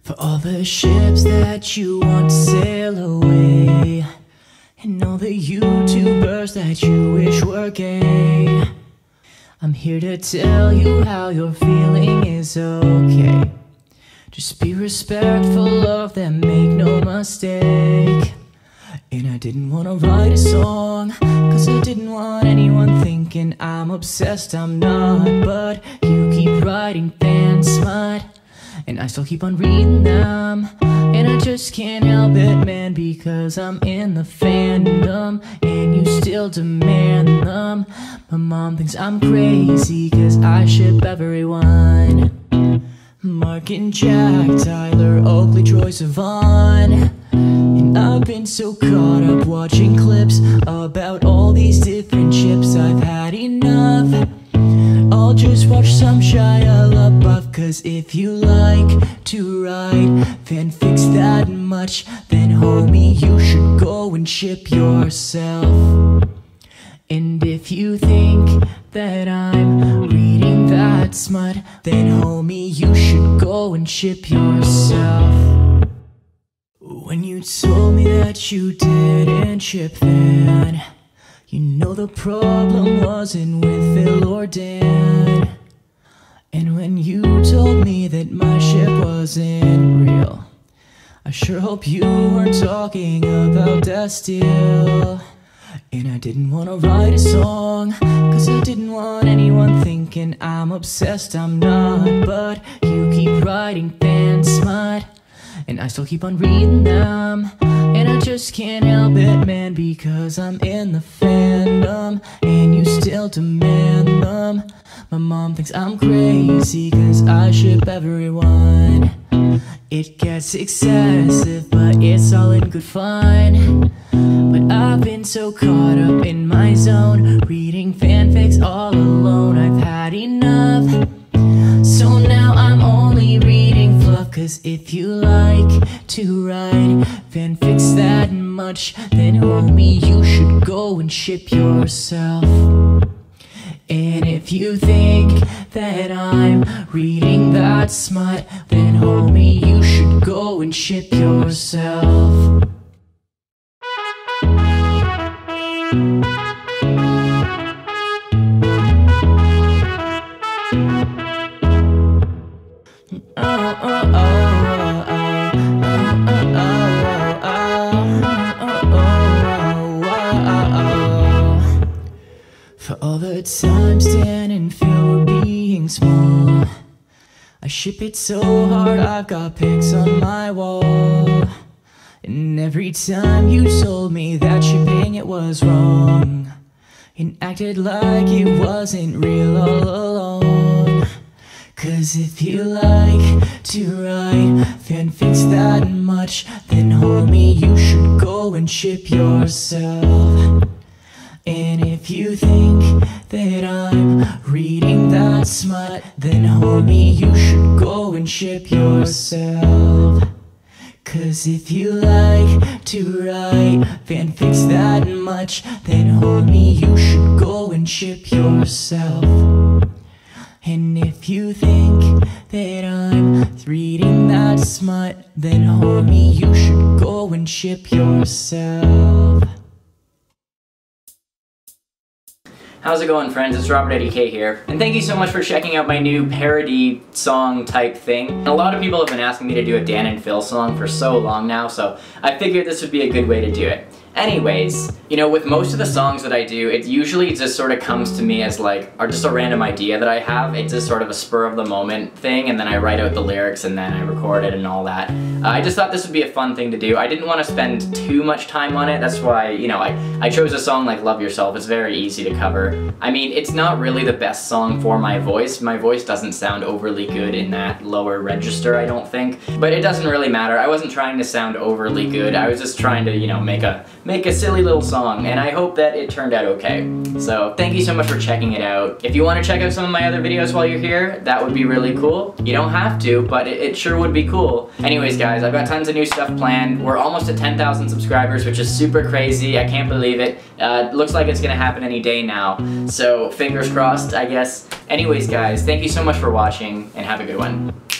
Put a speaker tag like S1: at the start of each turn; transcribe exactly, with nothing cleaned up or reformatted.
S1: For all the ships that you want to sail away, and all the YouTubers that you wish were gay, I'm here to tell you how you're feeling is okay. Just be respectful of them, make no mistake. And I didn't wanna write a song, cause I didn't want anyone thinking I'm obsessed, I'm not. But you keep writing fan smut, and I still keep on reading them. And I just can't help it, man, because I'm in the fandom, and you still demand them. My mom thinks I'm crazy, cause I ship everyone. Mark and Jack, Tyler, Oakley, Troye, Sivan. And I've been so caught up watching clips about all these different ships, I've had enough. I'll just watch some Shia LaBeouf, cause if you like to write fanfics that much, then homie, you should go and ship yourself. And if you think that I'm reading that smut, then homie, you should go and ship yourself. When you told me that you didn't ship Phan, you know the problem wasn't with Phil or Dan. And when you told me that my ship wasn't real, I sure hope you weren't talking about Destiel. And I didn't wanna write a song, cause I didn't want anyone thinking I'm obsessed, I'm not. But you keep writing fan smut, and I still keep on reading them. And I just can't help it, man, because I'm in the fandom, and you still demand them. My mom thinks I'm crazy, cause I ship everyone. It gets excessive, but it's all in good fun. But I've been so caught up in my zone, reading fanfics all alone, I've had enough. So now I'm only reading fluff, cause if you like to write fanfics that much, then homie, you should go and ship yourself. And if you think that I'm reading that smut, then homie, you should go and ship yourself. For all the times Dan and Phil were being small, I ship it so hard I've got pics on my wall. And every time you told me that shipping it was wrong, and acted like it wasn't real all along. Cause if you like to write fanfics that much, then homie, you should go and ship yourself. And if you think that I'm reading that smut, then homie, you should go and ship yourself. Cause if you like to write fanfics that much, then homie, you should go and ship yourself. And if you think that I'm reading that smut, then homie, you should go and ship yourself.
S2: How's it going, friends? It's Robert Eddie K here, and thank you so much for checking out my new parody song type thing. A lot of people have been asking me to do a Dan and Phil song for so long now, so I figured this would be a good way to do it. Anyways, you know, with most of the songs that I do, it usually just sort of comes to me as like, or just a random idea that I have. It's just sort of a spur of the moment thing, and then I write out the lyrics and then I record it and all that. Uh, I just thought this would be a fun thing to do. I didn't want to spend too much time on it. That's why, you know, I, I chose a song like Love Yourself. It's very easy to cover. I mean, it's not really the best song for my voice. My voice doesn't sound overly good in that lower register, I don't think. But it doesn't really matter. I wasn't trying to sound overly good. I was just trying to, you know, make a make a silly little song, and I hope that it turned out okay. So thank you so much for checking it out. If you want to check out some of my other videos while you're here, that would be really cool. You don't have to, but it, it sure would be cool. Anyways guys, I've got tons of new stuff planned. We're almost at ten thousand subscribers, which is super crazy. I can't believe it. Uh, looks like it's gonna happen any day now. So fingers crossed, I guess. Anyways guys, thank you so much for watching, and have a good one.